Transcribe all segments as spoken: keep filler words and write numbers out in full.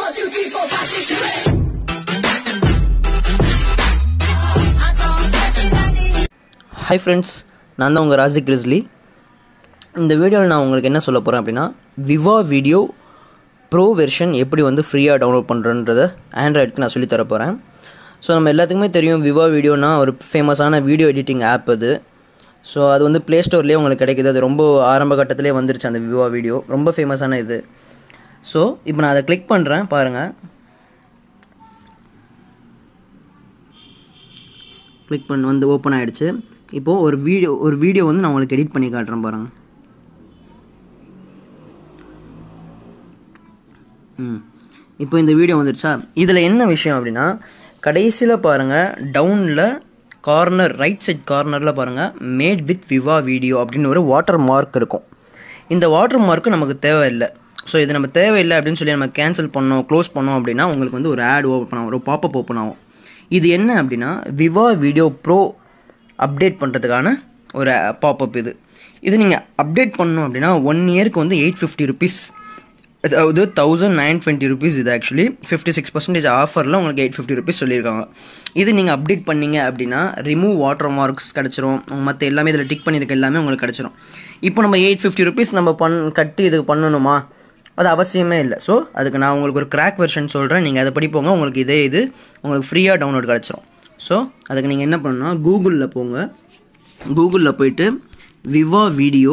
one, two, three, four, five, six, seven, eight. Hi friends, நான் தான் உங்கள் ராஜி கிறிஸ்லி. இந்த வீடியோவில் நான் உங்களுக்கு என்ன சொல்ல போகிறேன் அப்படின்னா, விவா வீடியோ ப்ரோ வெர்ஷன் எப்படி வந்து ஃப்ரீயாக டவுன்லோட் பண்ணுறன்றதை ஆண்ட்ராய்டுக்கு நான் சொல்லித்தர போகிறேன். ஸோ நம்ம எல்லாத்துக்குமே தெரியும், விவா வீடியோனா ஒரு ஃபேமஸான வீடியோ எடிட்டிங் ஆப் அது. ஸோ அது வந்து ப்ளே ஸ்டோர்லேயே உங்களுக்கு கிடைக்குது. அது ரொம்ப ஆரம்ப கட்டத்திலே வந்துருச்சு அந்த விவா வீடியோ, ரொம்ப ஃபேமஸான இது. ஸோ இப்போ நான் அதை கிளிக் பண்ணுறேன், பாருங்கள். கிளிக் பண்ணி வந்து ஓப்பன் ஆகிடுச்சு. இப்போது ஒரு வீடியோ ஒரு வீடியோ வந்து நான் உங்களுக்கு எடிட் பண்ணி காட்டுறேன் பாருங்கள். ம் இப்போ இந்த வீடியோ வந்துடுச்சா. இதில் என்ன விஷயம் அப்படின்னா, கடைசியில் பாருங்கள், டவுனில் கார்னர் ரைட் சைட் கார்னரில் பாருங்கள், மேட் வித் விவா வீடியோ அப்படின்னு ஒரு வாட்டர் மார்க் இருக்கும். இந்த வாட்டர் மார்க்கு நமக்கு தேவையில்லை. ஸோ இது நம்ம தேவையில்லை அப்படின்னு சொல்லி நம்ம கேன்சல் பண்ணோம், க்ளோஸ் பண்ணோம் அப்படின்னா உங்களுக்கு வந்து ஒரு ஆட் ஓப்பன் ஆகும், ஒரு பாப்பப் ஓப்பன் ஆகும். இது என்ன அப்படின்னா, விவா வீடியோ ப்ரோ அப்டேட் பண்ணுறதுக்கான ஒரு பாப்பப் இது. இது நீங்கள் அப்டேட் பண்ணணும் அப்படின்னா ஒன் இயருக்கு வந்து எயிட் ஃபிஃப்டி ருபீஸ், அதாவது தௌசண்ட் நைன் டுவெண்ட்டி ருபீஸ். இது ஆக்சுவலி ஃபிஃப்டி சிக்ஸ் பர்சன்டேஜ் ஆஃபரில் உங்களுக்கு எயிட் ஃபிஃப்டி ருபீஸ் சொல்லியிருக்காங்க. இது நீங்கள் அப்டேட் பண்ணிங்க அப்படின்னா ரிமூவ் வாட்டர் மார்க்ஸ் கிடச்சிரும், மற்ற எல்லாமே இதில் டிக் பண்ணியிருக்க எல்லாமே உங்களுக்கு கிடச்சிரும். இப்போ நம்ம எயிட் ஃபிஃப்டி ருபீஸ் நம்ம பண் கட்டி இது பண்ணணுமா, அது அவசியமே இல்லை. ஸோ அதுக்கு நான் உங்களுக்கு ஒரு கிராக் வெர்ஷன் சொல்கிறேன், நீங்கள் அதை படிப்போங்க, உங்களுக்கு இதே இது உங்களுக்கு ஃப்ரீயாக டவுன்லோட் கிடச்சிரும். ஸோ அதுக்கு நீங்கள் என்ன பண்ணணும்னா, கூகுளில் போங்க. கூகுளில் போயிட்டு Viva video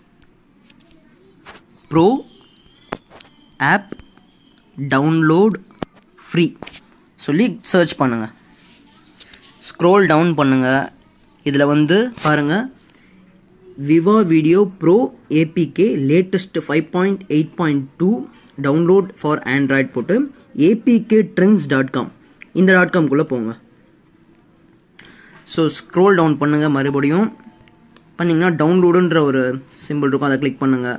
pro app download free சொல்லி சர்ச் பண்ணுங்கள். ஸ்க்ரோல் டவுன் பண்ணுங்கள். இதில் வந்து பாருங்கள், Viva video pro APK latest five point eight point two download for Android போட்டு ஏபிகே ட்ரெண்ட்ஸ் டாட் காம் இந்த டாட் காம்குள்ளே போங்க. ஸோ ஸ்க்ரோல் டவுன் பண்ணுங்கள். மறுபடியும் பண்ணிங்கன்னா டவுன்லோடுன்ற ஒரு சிம்பிள் இருக்கும், அதை கிளிக் பண்ணுங்கள்.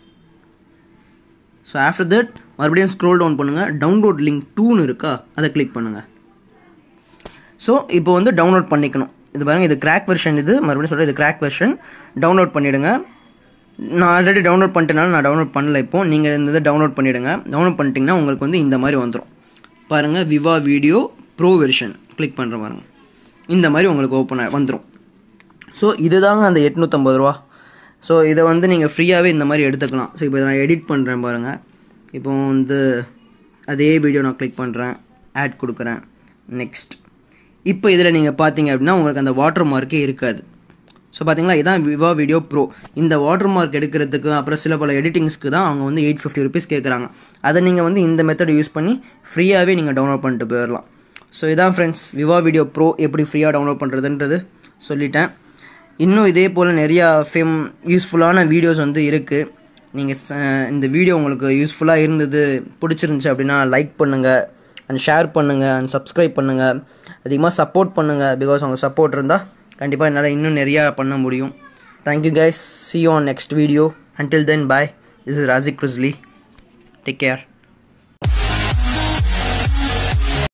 ஸோ ஆஃப்டர் தட் மறுபடியும் ஸ்க்ரோல் டவுன் பண்ணுங்கள். டவுன்லோட் லிங்க் டூன்னு இருக்கா, அதை கிளிக் பண்ணுங்கள். ஸோ இப்போ வந்து டவுன்லோட் பண்ணிக்கணும். இது பாருங்கள், இது கிராக் வெர்ஷன். இது மறுபடியும் சொல்கிறேன், இது கிராக் வெர்ஷன். டவுன்லோட் பண்ணிவிடுங்க. நான் ஆல்ரெடி டவுன்லோட் பண்ணிட்டனால நான் டவுன்லோட் பண்ணல. இப்போது நீங்கள் இந்த இதை டவுன்லோட் பண்ணிவிடுங்க. டவுன்லோட் பண்ணிட்டீங்கன்னா உங்களுக்கு வந்து இந்த மாதிரி வந்துடும் பாருங்கள், Viva video pro version. Click பண்ணுற பாருங்கள், இந்த மாதிரி உங்களுக்கு ஓப்பன் வந்துடும். ஸோ இதுதாங்க அந்த எட்நூற்றம்பது ரூபா. ஸோ இதை வந்து நீங்கள் ஃப்ரீயாகவே இந்த மாதிரி எடுத்துக்கலாம். ஸோ இப்போ நான் எடிட் பண்ணுறேன் பாருங்கள். இப்போ வந்து அதே வீடியோ நான் கிளிக் பண்ணுறேன், ஆட் கொடுக்குறேன், நெக்ஸ்ட். இப்போ இதில் நீங்கள் பார்த்தீங்க அப்படின்னா உங்களுக்கு அந்த வாட்டர் மார்க்கே இருக்காது. ஸோ பார்த்தீங்களா, இதான் விவா வீடியோ ப்ரோ. இந்த வாட்டர் மார்க் எடுக்கிறதுக்கு அப்புறம் சில பல எடிட்டிங்ஸ்க்கு தான் அவங்க வந்து எயிட் ஃபிஃப்டி ருபீஸ் கேட்குறாங்க. அதை நீங்கள் வந்து இந்த மெத்தட் யூஸ் பண்ணி ஃப்ரீயாகவே நீங்கள் டவுன்லோட் பண்ணிட்டு போயிடலாம். ஸோ இதான் ஃப்ரெண்ட்ஸ், விவா வீடியோ ப்ரோ எப்படி ஃப்ரீயாக டவுன்லோட் பண்ணுறதுன்றது சொல்லிட்டேன். இன்னும் இதே போல் நிறையா ஃபேம் யூஸ்ஃபுல்லான வீடியோஸ் வந்து இருக்குது. நீங்கள் இந்த வீடியோ உங்களுக்கு யூஸ்ஃபுல்லாக இருந்தது, பிடிச்சிருந்துச்சி அப்படின்னா லைக் பண்ணுங்கள் அண்ட் ஷேர் பண்ணுங்கள் அண்ட் சப்ஸ்கிரைப் பண்ணுங்கள். அதிகமாக சப்போர்ட் பண்ணுங்கள். பிகாஸ் உங்கள் சப்போர்ட் இருந்தால் கண்டிப்பாக என்னால் இன்னும் நிறையா பண்ண முடியும். Thank you guys. see you on next video. Until then, bye. This is Razik Grizzly. Take care.